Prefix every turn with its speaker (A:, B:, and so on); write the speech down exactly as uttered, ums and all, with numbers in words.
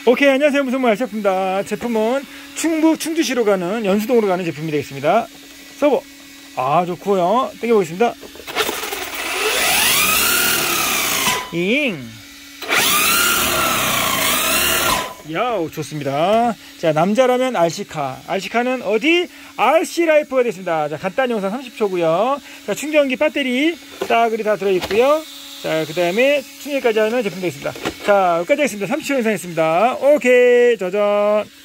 A: 오케이, 안녕하세요. 무슨 알셰프입니다. 제품은 충북 충주시로 가는 연수동으로 가는 제품이 되겠습니다. 서버. 아, 좋고요. 당겨보겠습니다. 잉. 야우, 좋습니다. 자, 남자라면 알시카. 알시카는 어디? 알씨라이프가 됐습니다. 자, 간단 영상 삼십 초고요. 자, 충전기 배터리 싸그리 다 들어있고요. 자, 그 다음에 충전까지 하는 제품 되겠습니다. 자, 여기까지 하겠습니다. 삼십 초 영상 했습니다. 오케이, 짜잔.